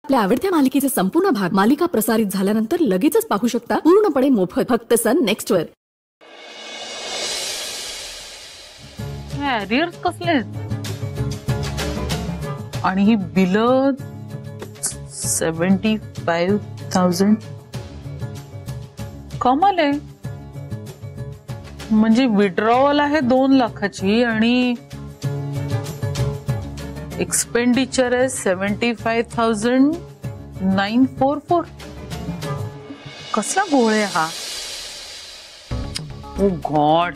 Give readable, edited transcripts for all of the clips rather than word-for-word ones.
आपल्या आवडत्या मालिकेचे संपूर्ण भाग मालिका प्रसारित झाल्यानंतर लगेचच पाहू शकता पूर्णपणे मोफत फक्त सन नेक्स्ट वर. अरियर्स कसले आणि ही बिल 75,000 कमाल आहे. म्हणजे विड्रॉवल आहे 2 लाखाची आणि एक्सपेंडिचर आहे 75,944. कसला गोळ आहे हा. ओ गॉड.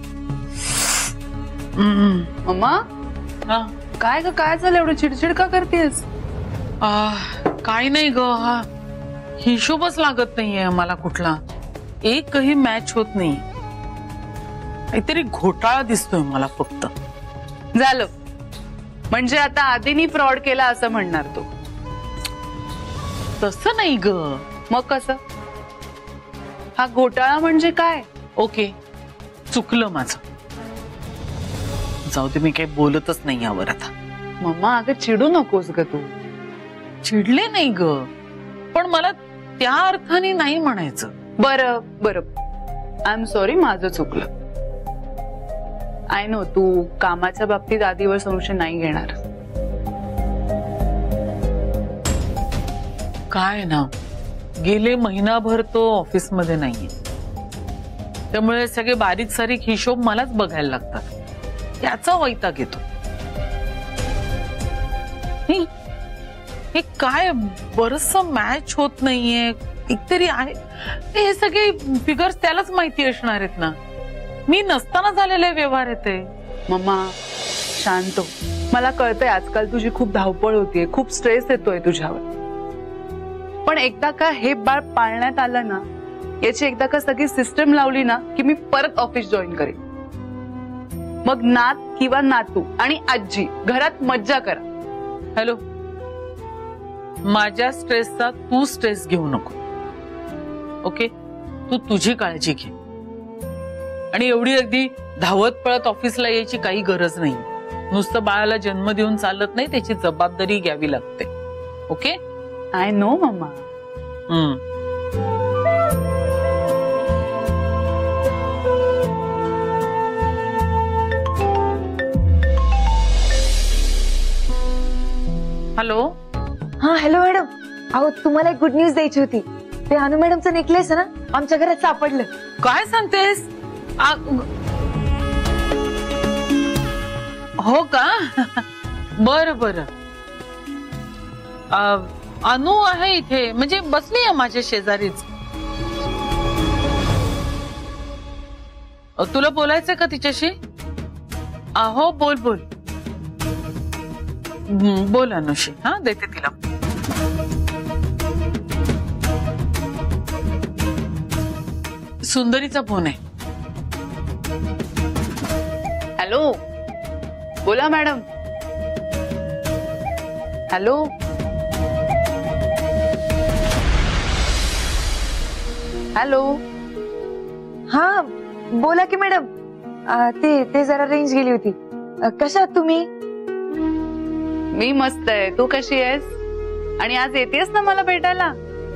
मम्मा काय ग, काय झालं एवढं चिडचिड का करतेस? काय नाही ग, हा हिशोबच लागत नाहीये मला कुठला. एकही मॅच होत नाही. काहीतरी घोटाळा दिसतोय मला फक्त. झालं म्हणजे आता आधीनी फ्रॉड केला असं म्हणणार तू? तसं नाही ग. मग कसं? हा घोटाळा म्हणजे काय? ओके, चुकलं माझं. जाऊ दे, मी काही बोलतच नाही यावर आता. मम्मा अगं चिडू नकोस ग तू. चिडले नाही ग, पण मला त्या अर्थाने नाही म्हणायचं. बरं बरं, आय एम सॉरी, माझं चुकलं. आय नो तू कामाच्या बाबतीत आधीवर संशय नाही घेणार. काय ना, गेले महिनाभर तो ऑफिस मध्ये नाहीये, त्यामुळे सगळे बारीक सारीक हिशोब मलाच बघायला लागतात. त्याचा वैताग येतो. हे काय बरस मॅच होत नाहीये. एकतरी आहे, हे सगळे फिगर्स त्यालाच माहिती असणार आहेत ना. मी नसताना झालेले व्यवहार येते. मम्मा शांत हो. मला कळतंय आजकाल तुझी खूप धावपळ होतीये, खूप स्ट्रेस येतोय तुझ्यावर. पण एकदा का हे बाळ पाळण्यात आलं ना, याची एकदा का सगळी सिस्टम लावली ना की मी परत ऑफिस जॉईन करेन. मग नात किंवा नातू आणि आजी घरात मज्जा करा. हॅलो, माझ्या स्ट्रेसचा तू स्ट्रेस घेऊ नको. ओके, तू तुझी काळजी घे. आणि एवढी अगदी धावत पळत ऑफिसला यायची काही गरज नाही. नुसतं बाळाला जन्म देऊन चालत नाही, त्याची जबाबदारी घ्यावी लागते. Okay? I know mama. Hello. हा हॅलो मॅडम. अहो तुम्हाला एक गुड न्यूज द्यायची होती. ते अनु मॅडमचं नेकलेस आहे ना, आमच्या घरात सापडलं. काय सांगतेस? हो का? बरं बरं. अनु आहे इथे, म्हणजे बसली आहे माझ्या शेजारीच. तुला बोलायचंय का तिच्याशी? हो बोल बोल. बोल अनुशी. हा देते तिला. सुंदरीचा फोन आहे. हॅलो, बोला मॅडम. हॅलो. हॅलो. हा बोला की मॅडम. ते जरा रेंज गेली होती. कशा आहात तुम्ही? मी मस्त आहे. तू कशी आहेस? आणि आज येतेस ना मला भेटायला?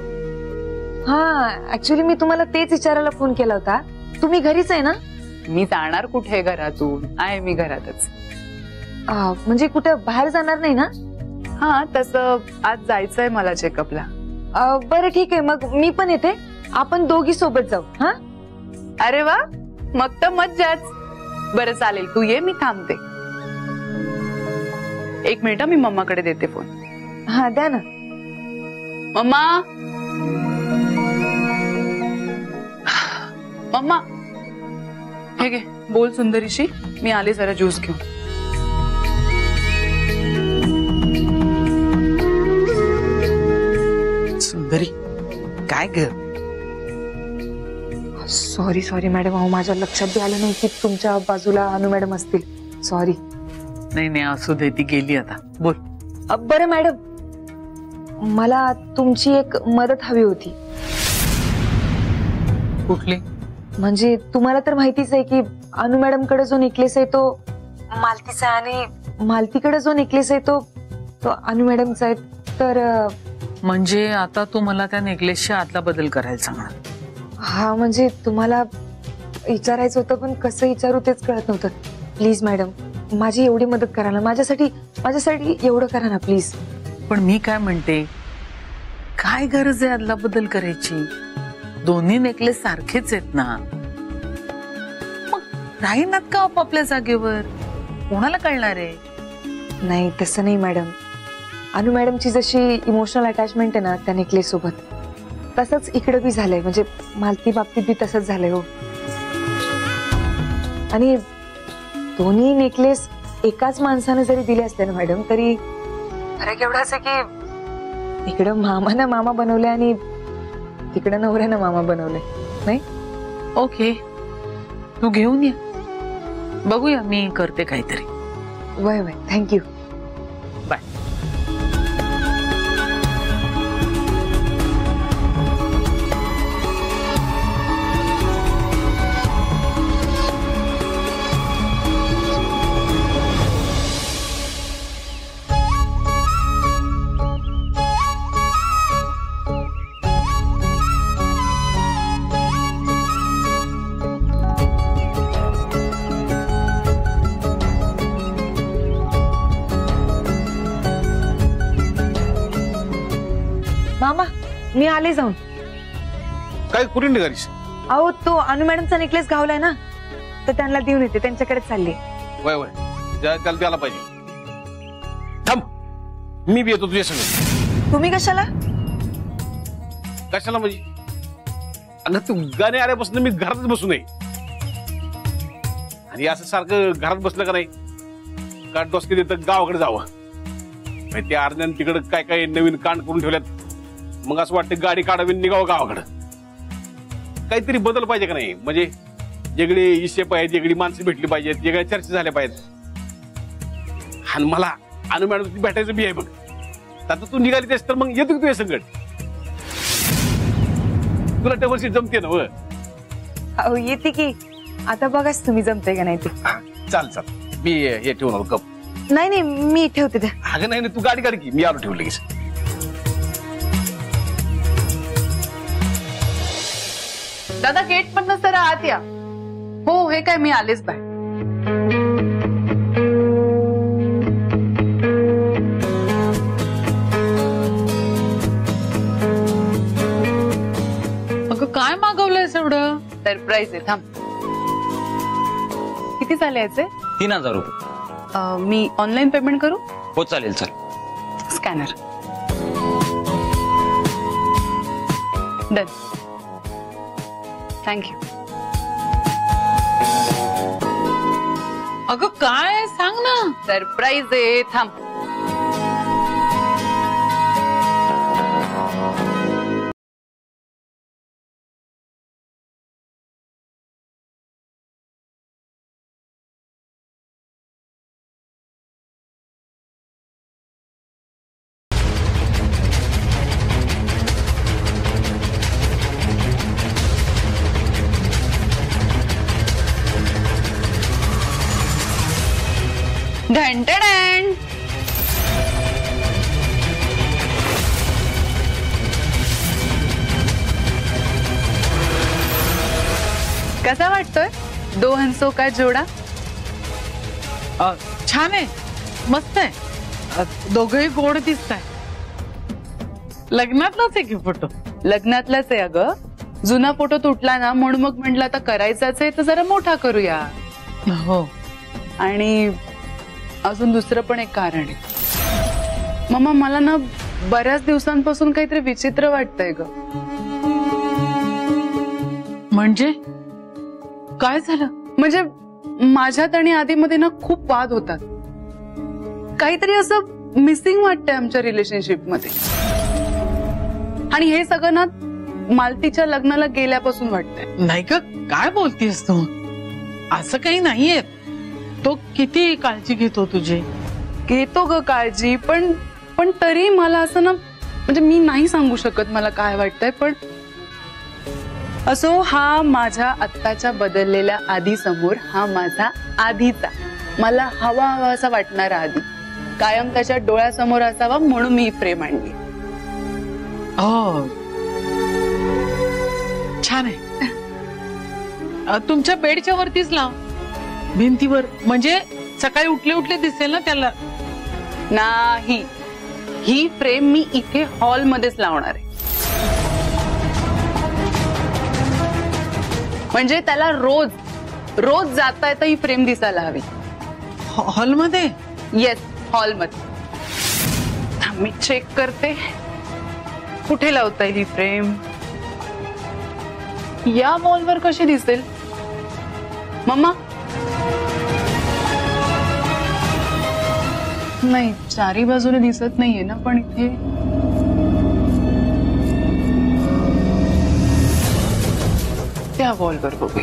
हा ऍक्च्युली मी तुम्हाला तेच विचारायला फोन केला होता. तुम्ही घरीच आहे ना? मी जाणार कुठे घरातून? आहे मी घरातच. म्हणजे कुठे बाहेर जाणार नाही ना? हा तसं आज जायचंय मला चेकअपला. बरं ठीक आहे, मग मी पण येते. आपण दोघी सोबत जाऊ. हा अरे वा, मग तर मज्जाच. बरं चालेल, तू ये, मी थांबते. एक मिनिट, मी मम्माकडे देते फोन. हा द्या ना. मम्मा. मम्मा हे घे, बोल सुंदरीशी. मी आले जरा ज्यूस घेऊन. सुंदरी काय ग? Sorry sorry madam. अहो माझ्या लक्षात बी आलं नाही की तुमच्या बाजूला अनु मॅडम असतील. सॉरी. नाही नाही, असू दे, ती गेली आता. बोल. बरं मॅडम, मला तुमची एक मदत हवी होती. कुठली? म्हणजे तुम्हाला तर माहितीच आहे की अनु मॅडम कडे जो नेकलेस आहे तो मालतीचा आहे आणि मालतीकडे जो नेकलेस आहे तो अनु मॅडमचा आहे. तर म्हणजे आता तू मला त्या नेकलेसच्या आतला बदल करायला सांगणार? हा म्हणजे तुम्हाला विचारायचं होतं पण कसं विचारू तेच कळत नव्हतं. प्लीज मॅडम माझी एवढी मदत करा ना, माझ्यासाठी एवढं करा ना प्लीज. पण मी काय म्हणते, काय गरज आहे आदला बदल करायची? दोन्ही नेकलेस सारखेच आहेत ना, मग राहीनात का आपापल्या जागेवर? कोणाला कळणार आहे? नाही तसं नाही मॅडम. अनु मॅडमची जशी इमोशनल अटॅचमेंट आहे ना त्या नेकलेस सोबत, तसंच इकडे बी झालंय. म्हणजे मालती बाबतीत बी तसंच झालंय हो. आणि दोन्ही नेकलेस एकाच माणसाने जरी दिले असले ना मॅडम, तरी फरक एवढाच आहे की इकडं मामानं मामा बनवले आणि तिकडं नवऱ्यानं मामा बनवले. नाही ओके, तू घेऊन ये, बघूया मी करते काहीतरी. वय वय, थँक्यू. बाय. मामा मी आले जाऊन. काय कुठे निघालीस? अहो तो अनु मॅडमचा नेकलेस गावलाय ना, तर त्यांना देऊन येते, त्यांच्याकडे चालले. वय वय, त्याला द्यायला पाहिजे. थांब, मी बी येतो तुझ्या संग. तुम्ही कशाला? कशाला म्हणजे? अगं तू गाणे आल्यापासून मी घरातच बसू नये. आणि असं सारखं घरात बसलं का नाही, का डोसके देतं गावाकडे जावं. त्या अर्ध्यानं तिकडं काय काय नवीन कांड करून ठेवल्यात. मग असं वाटतं गाडी काढावी निघावं गावाकडं. काहीतरी बदल पाहिजे का नाही? म्हणजे वेगळे इशे पाहिजेत, वेगळी माणसं भेटली पाहिजेत, वेगळ्या चर्चा झाल्या पाहिजेत. आणि मला अनु मॅडम भेटायचं बी आहे बघ. आता तू निघाली तेस तर मग येतो की तुझ्या संकट? तुला टेबलशी जमते ना? अहो येते की, आता बघाच तुम्ही जमते का नाही ते. चाल चाल, मी हे ठेवून कप. नाही नाही मी ठेवते त्या. अगं नाही, तू गाडी काढ की, मी आलो ठेवलं की. दादा गेट मधनं जरा आत या. हो हे काय, मी आलेच बाय. अगं काय मागवलंयस एवढं? सरप्राईज आहे, थांब. किती झाले याचे? 3000 रुपये. मी ऑनलाईन पेमेंट करू? हो चालेल चालेल. स्कॅनर. डन. थँक्यू. अगं काय सांग ना. सरप्राईज आहे, थांब. ढंटडण. कसा वाटतोय? दो हंसों का जोडा. छान आहे, मस्त आहे. दोघंही गोड दिसताय. लग्नातलाच आहे की फोटो? लग्नातलाच आहे अगं. जुना फोटो तुटला ना, म्हणून मग म्हटलं आता करायचाच आहे तर जरा मोठा करूया. हो. आणि अजून दुसरं पण एक कारण आहे. मम्मा मला ना बऱ्याच दिवसांपासून काहीतरी विचित्र वाटतंय ग. म्हणजे काय झालं? म्हणजे माझ्यात आणि आधीमध्ये ना खूप वाद होतात. काहीतरी असं मिसिंग वाटतंय आमच्या रिलेशनशिप मध्ये. आणि हे सगळं ना मालतीच्या लग्नाला गेल्यापासून वाटतंय. नाही ग, काय बोलतीस तू? असं काही नाहीये. तो किती काळजी घेतो तुझी. घेतो ग काळजी, पण तरी मला असं ना, म्हणजे मी नाही सांगू शकत मला काय वाटतंय. पण असो, हा माझ्या आत्ताच्या बदललेल्या आधी समोर हा माझा आधीचा, मला हवा असा वाटणारा आधी कायम त्याच्या डोळ्यासमोर असावा, म्हणून मी फ्रेम आणली. हो छान आहे. तुमच्या बेडच्या वरतीच लाव, भिंतीवर, म्हणजे सकाळी उठले उठले दिसेल ना त्याला. नाही, ही फ्रेम मी इथे हॉलमध्येच लावणार आहे. म्हणजे त्याला रोज रोज जाता येता ही फ्रेम दिसायला हवी. हॉलमध्ये? येस, हॉलमध्ये. मी चेक करते कुठे लावता येईल ही फ्रेम. या वॉलवर कशी दिसेल मम्मा? नाही, चारी बाजूने दिसत नाहीये ना, पण इथे त्या वॉलवर बघूया.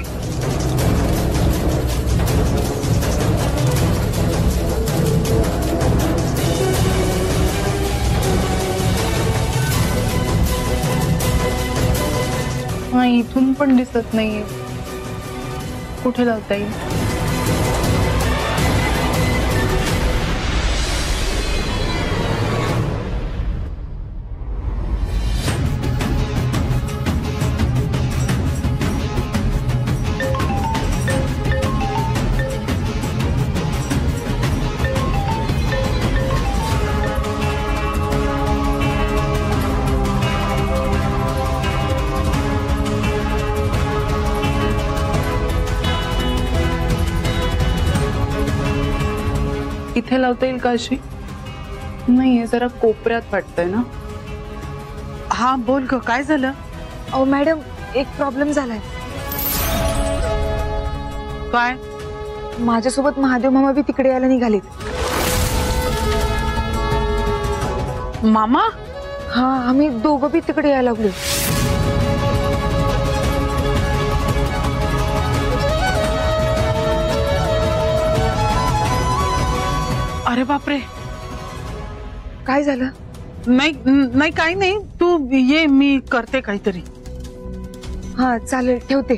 नाही, इथून पण दिसत नाहीये. कुठे लावता येईल? इथे लावता येईल का अशी? नाहीये, जरा कोपऱ्यात वाटतंय ना. हा बोल ग, काय झालं? अहो मॅडम, एक प्रॉब्लेम झालाय. काय? माझ्यासोबत महादेव मामा बी तिकडे यायला निघालेत. मामा? हा, आम्ही दोघं बी तिकडे यायला लागलो. अरे बापरे, काय झालं? नाही नाही, काही नाही, तू ये, मी करते काहीतरी. हा चालेल, ठेवते.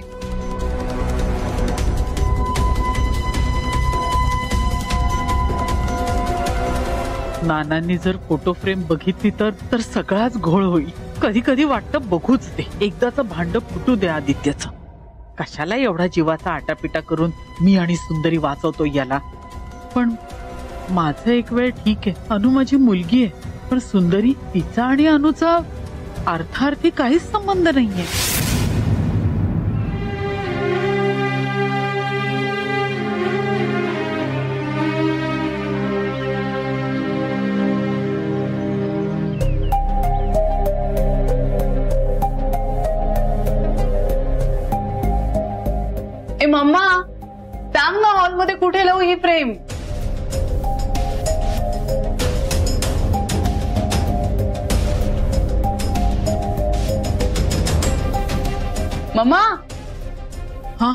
नानांनी जर फोटो फ्रेम बघितली तर सगळाच घोळ होईल. कधी कधी वाटतं बघूच दे, एकदाच भांड फुटू दे आदित्यचं. कशाला एवढा जीवाचा आटापिटा करून मी आणि सुंदरी वाचवतो याला. पण माझं एक वेळ ठीक आहे, अनु माझी मुलगी आहे, पण सुंदरी, तिचा आणि अनुचा अर्थार्थी काहीच संबंध नाहीये. ए मम्मा, सांग ना हॉलमध्ये कुठे लावू ही फ्रेम? मम्मा. हा,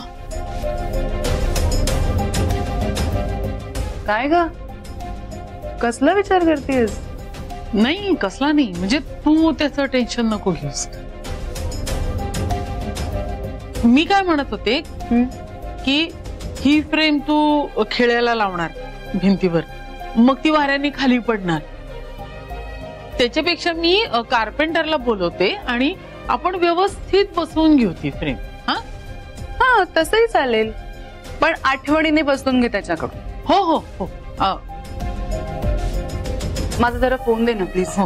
काय ग, कसला विचार करतेस? नाही कसला नाही, म्हणजे तू त्याचं टेन्शन नको घेऊस. मी काय म्हणत होते की ही फ्रेम तू खेळायला लावणार भिंतीवर, मग ती वाऱ्याने खाली पडणार. त्याच्यापेक्षा मी कार्पेंटरला बोलवते आणि आपण व्यवस्थित बसवून घेऊ ती फ्रेम. हा हा, तसंही चालेल, पण आठवणीने बसवून घे त्याच्याकडून. हो हो हो. माझा जरा फोन दे ना प्लीज. हो,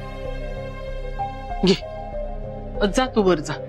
घे, जा तू वर जा.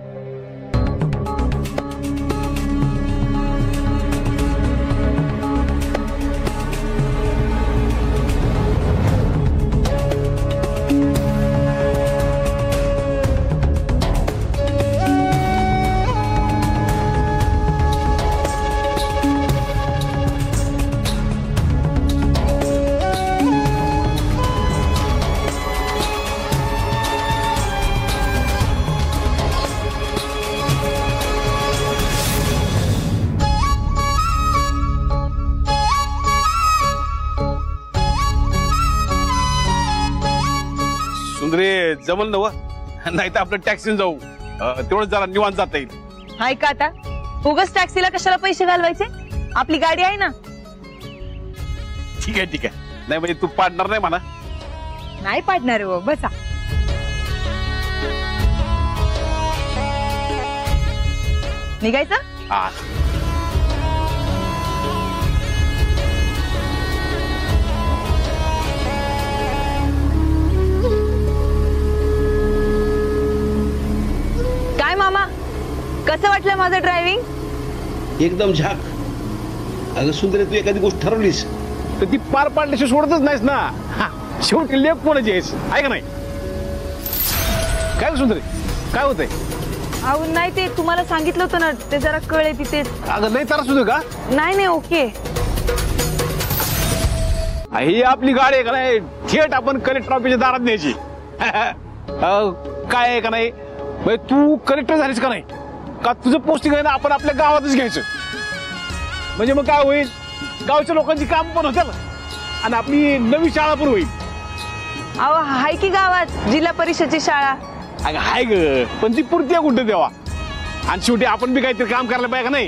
सुंदरे, जमल नव, नाही तर आपलं टॅक्सीने जाऊ, तेवढं जरा निवांत जाता येईल. हाय का आता? उगाच टॅक्सीला कशाला पैसे घालवायचे? आपली गाडी आहे ना. ठीक आहे ठीक आहे, नाही म्हणजे तू पाडणार नाही म्हणा. नाही पाडणार हो, बसा. निघायचं? हा. काय मामा, कसं वाटलं माझं ड्रायव्हिंग? एकदम झाक. अगं सुंदरे, तू एखादी गोष्ट ठरवलीस तर ती पार पाडल्याशिवाय सोडतच नाहीस ना. हा, शेवटी लेख कोणाची आहेस आहे का नाही? काय सुंदरे, काय होतंय? अहो नाही, ते तुम्हाला सांगितलं होतं ना, ते जरा कळे तिथे. अगं लय त्रास होतोय का? नाही ओके. ही आपली गाडी आहे का नाही, थेट आपण कलेक्टर ऑफिसच्या दारात न्यायची. काय आहे का नाही, तू कलेक्टर झालीस का नाही, का तुझं पोस्टिंग आहे ना आपण आपल्या गावातच घ्यायचं. म्हणजे मग काय होईल, गावच्या लोकांची काम पण होतील आणि आपली नवी शाळा पण होईल. अहो हाय की गावात जिल्हा परिषदची शाळा. अगं हाय ग, पण ती पुरती आहे कुठं तेव्हा. आणि शेवटी आपण बी काहीतरी काम करायला पाहिजे का नाही.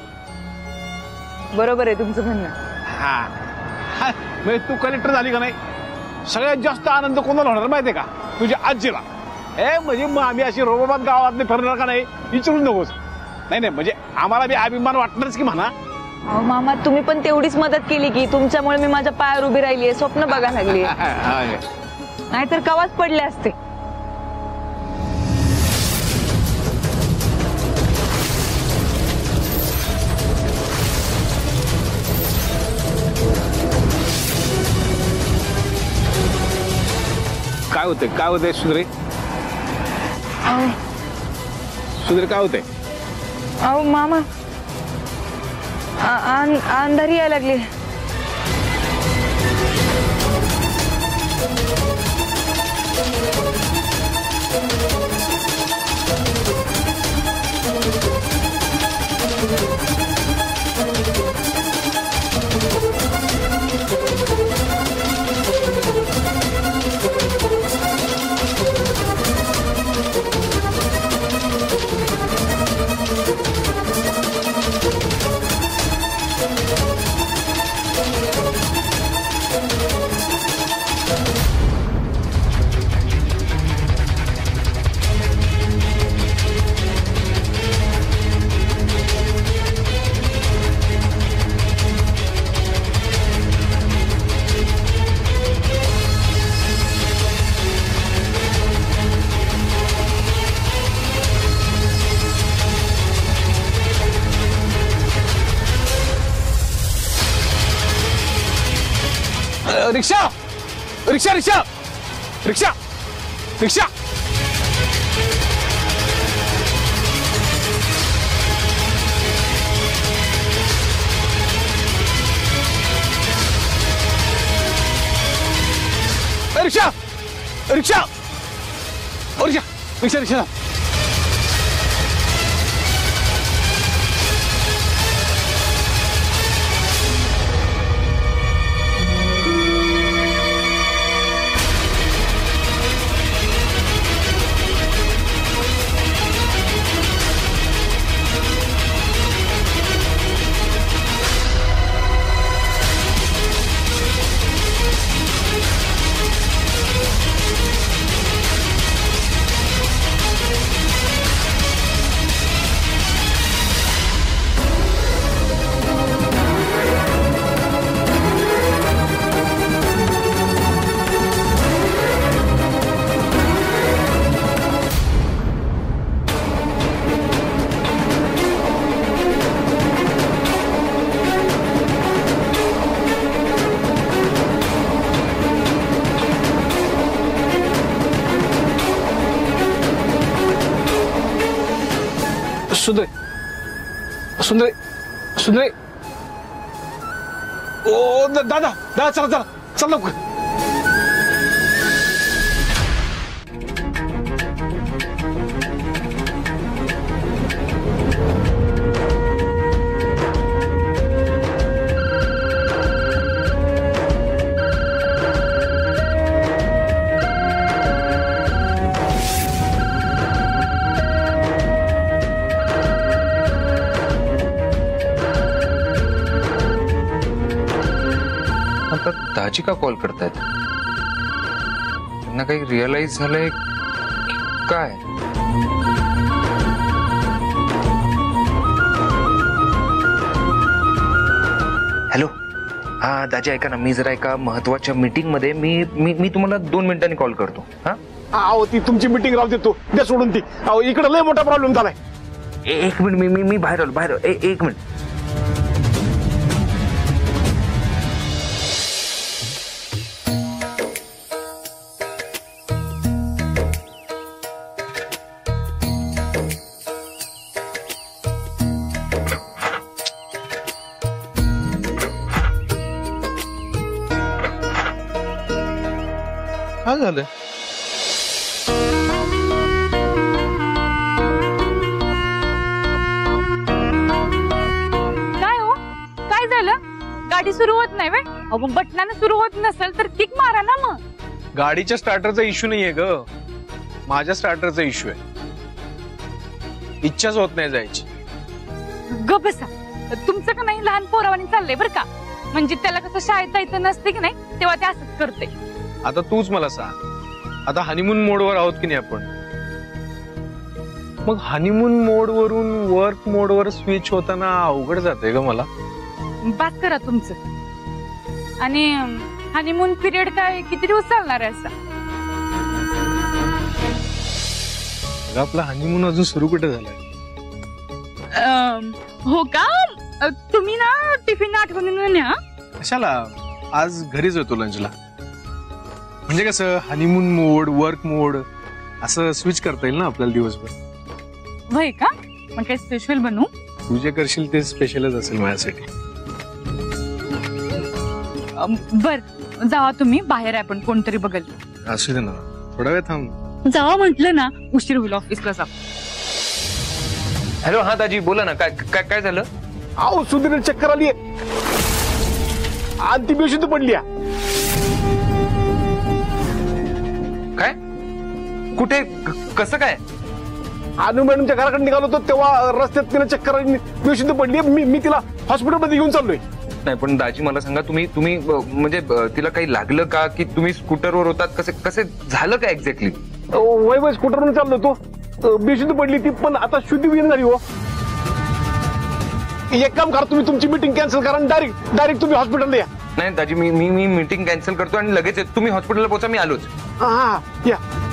बरोबर आहे तुमचं म्हणणं. हा, म्हणजे तू कलेक्टर झाली का नाही, सगळ्यात जास्त आनंद कोणाला होणार माहितीये का? तुझ्या आजीला. म्हणजे मग आम्ही अशी रोबाबाद गावात फिरणार का नाही विचारून नकोस. नाही म्हणजे आम्हाला बी अभिमान वाटणारच की म्हणा. अहो मामा, तुम्ही पण तेवढीच मदत केली की तुमच्यामुळे मी माझ्या पायावर उभी राहिली, स्वप्न बघा लागली. नाहीतर कवाच पडले असते. काय होतंय सुंदरे? सुंदरे काय होतंय? अहो मामा, अंधारी यायला लागली. रिक्षा रिक्षा रिक्षा रिक्षा रिक्षा. रिक्षा रिक्षा रिक्षा रिक्षा रिक्षा. सुंदरे सुंदरे सुंदरे. ओ दादा दादा, चला चला चल लवकर. दाजी का कॉल करतायत? त्यांना काही रिअलाइज झालंय काय? हा दाजी ऐका ना, मी जरा एका महत्वाच्या मीटिंग मध्ये मी मी मी तुम्हाला 2 मिनिटांनी कॉल करतो. हा अहो ती तुमची मीटिंग राहू देतो द्या सोडून ती. अहो इकडे लय मोठा प्रॉब्लेम झालाय. एक मिनिट, मी मी मी बाहेर आलो. एक मिनिट. काय झालं? काय हो, काय झालं? गाडी सुरू होत नाही वे? अहो बटनानं सुरू होत नसेल तर किक मारा ना मग. गाडीच्या स्टार्टरचा इश्यू नाहीये ग, माझ्या स्टार्टरचा इश्यू आहे. इच्छाच होत नाही जायची. ग बसा, तुमचं का नाही लहान पोरावानी चाललंय बरं का. म्हणजे त्याला कसं शाळेत जायचं नसते की नाही तेव्हा ते असंच करते. आता तूच मला सांग, आता हनीमून मोडवर आहोत की नाही आपण, मग हनीमून मोड वरून वर्क मोडवर स्विच होताना अवघड जाते ग मला. बात करा तुमचं. आणि हनीमून पिरियड काय किती दिवस चालणार आहे असा? आपला हनीमून अजून सुरू कुठे झालाय? हो का? तुम्ही ना टिफिन आठवणीनं न्या. कशाला, आज घरीच होतो लंचला. म्हणजे कसं हनीमून मोड वर्क मोड असं स्विच करता येईल ना आपल्याला दिवसभर. होय का? मग काय स्पेशल बनवू? तू जे करशील ते स्पेशलच असेल माझ्यासाठी. बर जावा तुम्ही, बाहेर आहे आपण कोणतरी बघल. असू दे ना, थोडा वेळ थांब. जावा म्हटलं ना, उशीर होईल ऑफिसला जा. हॅलो, हा दाजी बोला ना, काय काय काय झालं? अहो सुधीर चक्कर आली आणि ती बेशुद्ध पडली. काय? कुठे? कसं काय? अनु मॅडमच्या घराकडे निघालो होतो तेव्हा रस्त्यात तिला चक्कर आली, बेशुद्ध पडली. मी तिला हॉस्पिटलमध्ये घेऊन चाललोय. नाही पण दाजी मला सांगा, तुम्ही म्हणजे तिला काही लागलं का, की तुम्ही स्कूटरवर होतात? कसे झालं का एक्झॅक्टली? वय स्कूटरवरून चाललो तो, बेशुद्ध पडली ती, पण आता शुद्धी विहीन झाली. हो एक काम करा, तुम्ही तुमची मीटिंग कॅन्सल करा आणि डायरेक्ट तुम्ही हॉस्पिटलला या. नाही दाजी, मी मीटिंग कॅन्सल करतो आणि लगेच तुम्ही हॉस्पिटलला पोहोचा, मी आलोच. हा या.